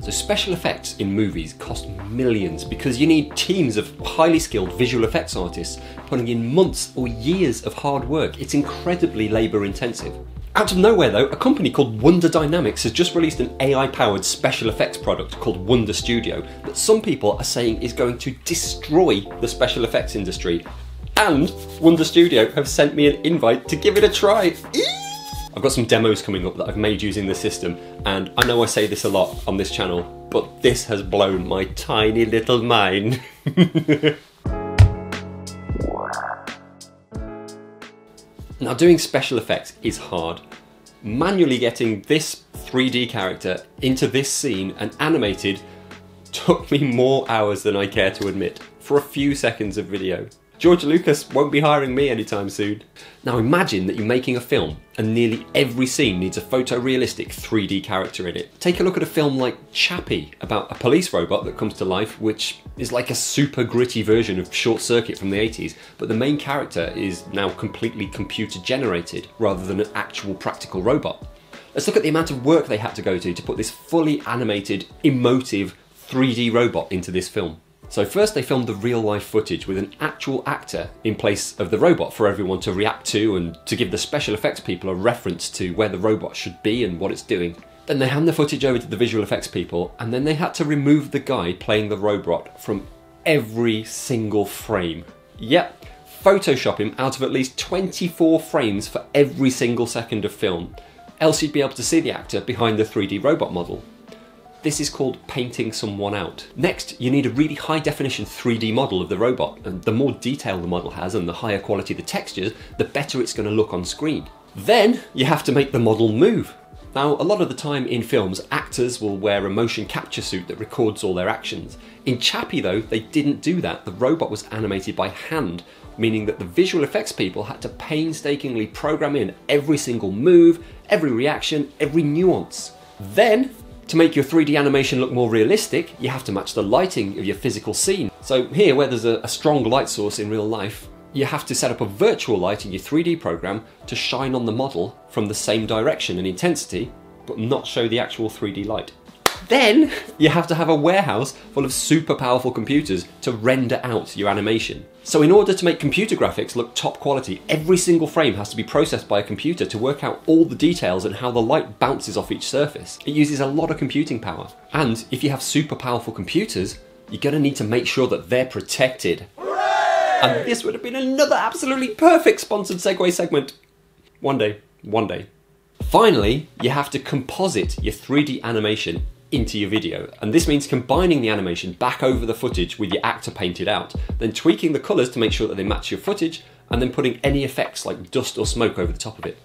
So special effects in movies cost millions because you need teams of highly skilled visual effects artists putting in months or years of hard work. It's incredibly labour intensive. Out of nowhere though, a company called Wonder Dynamics has just released an AI-powered special effects product called Wonder Studio that some people are saying is going to destroy the special effects industry. And Wonder Studio have sent me an invite to give it a try. I've got some demos coming up that I've made using the system, and I know I say this a lot on this channel, but this has blown my tiny little mind. Now, doing special effects is hard. Manually getting this 3D character into this scene and animated took me more hours than I care to admit for a few seconds of video. George Lucas won't be hiring me anytime soon. Now imagine that you're making a film and nearly every scene needs a photorealistic 3D character in it. Take a look at a film like Chappie, about a police robot that comes to life, which is like a super gritty version of Short Circuit from the 80s, but the main character is now completely computer generated rather than an actual practical robot. Let's look at the amount of work they had to go to put this fully animated, emotive 3D robot into this film. So first they filmed the real life footage with an actual actor in place of the robot for everyone to react to and to give the special effects people a reference to where the robot should be and what it's doing. Then they hand the footage over to the visual effects people, and then they had to remove the guy playing the robot from every single frame. Yep, Photoshop him out of at least 24 frames for every single second of film, else you'd be able to see the actor behind the 3D robot model. This is called painting someone out. Next, you need a really high definition 3D model of the robot, and the more detail the model has and the higher quality the textures, the better it's going to look on screen. Then you have to make the model move. Now, a lot of the time in films, actors will wear a motion capture suit that records all their actions. In Chappie though, they didn't do that. The robot was animated by hand, meaning that the visual effects people had to painstakingly program in every single move, every reaction, every nuance. Then, to make your 3D animation look more realistic, you have to match the lighting of your physical scene. So here, where there's a strong light source in real life, you have to set up a virtual light in your 3D program to shine on the model from the same direction and intensity, but not show the actual 3D light. Then you have to have a warehouse full of super powerful computers to render out your animation. So in order to make computer graphics look top quality, every single frame has to be processed by a computer to work out all the details and how the light bounces off each surface. It uses a lot of computing power. And if you have super powerful computers, you're going to need to make sure that they're protected. Hooray! And this would have been another absolutely perfect sponsored segue segment. One day. Finally, you have to composite your 3D animation into your video, and this means combining the animation back over the footage with your actor painted out, then tweaking the colours to make sure that they match your footage, and then putting any effects like dust or smoke over the top of it.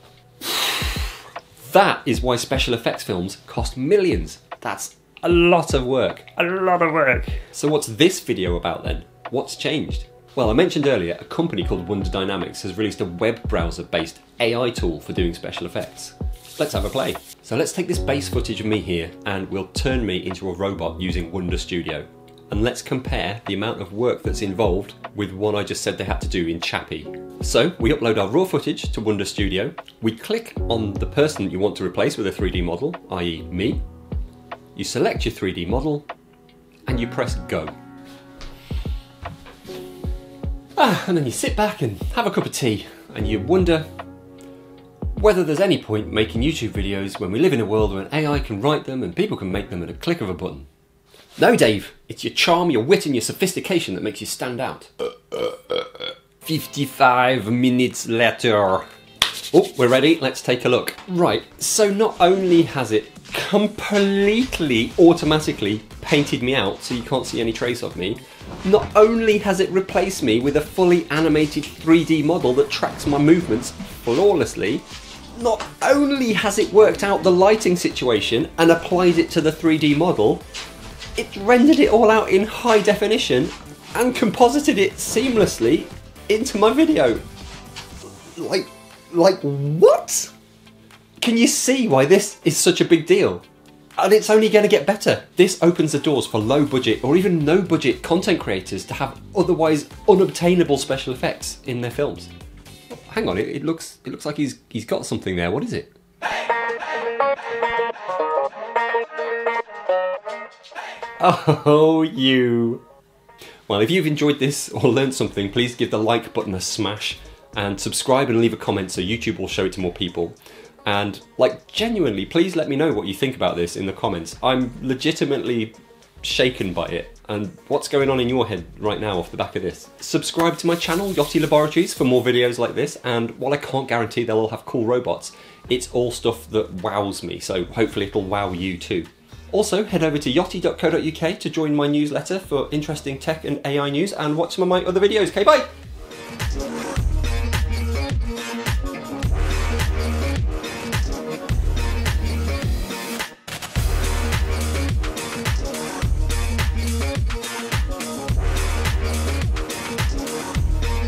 That is why special effects films cost millions. That's a lot of work. So what's this video about then? What's changed? Well, I mentioned earlier a company called Wonder Dynamics has released a web browser based AI tool for doing special effects. Let's have a play. So let's take this base footage of me here and we'll turn me into a robot using Wonder Studio. And let's compare the amount of work that's involved with what I just said they had to do in Chappie. So we upload our raw footage to Wonder Studio. We click on the person you want to replace with a 3D model, i.e. me. You select your 3D model and you press go. And then you sit back and have a cup of tea and you wonder whether there's any point making YouTube videos when we live in a world where an AI can write them and people can make them at a click of a button. No, Dave, it's your charm, your wit and your sophistication that makes you stand out. 55 minutes later. Oh, we're ready, let's take a look. Right, so not only has it completely automatically painted me out so you can't see any trace of me, not only has it replaced me with a fully animated 3D model that tracks my movements flawlessly, not only has it worked out the lighting situation and applied it to the 3D model, it's rendered it all out in high definition and composited it seamlessly into my video. Like what? Can you see why this is such a big deal? And it's only going to get better. This opens the doors for low budget or even no budget content creators to have otherwise unobtainable special effects in their films. Hang on, it looks like he's got something there. What is it? Oh, you. Well, if you've enjoyed this or learned something, please give the like button a smash and subscribe and leave a comment so YouTube will show it to more people. And, like, genuinely, please let me know what you think about this in the comments. I'm legitimately shaken by it. And what's going on in your head right now off the back of this? Subscribe to my channel, Yotty Laboratories, for more videos like this. And while I can't guarantee they'll all have cool robots, it's all stuff that wows me, so hopefully it'll wow you too. Also, head over to yotty.co.uk to join my newsletter for interesting tech and AI news and watch some of my other videos. Okay, bye!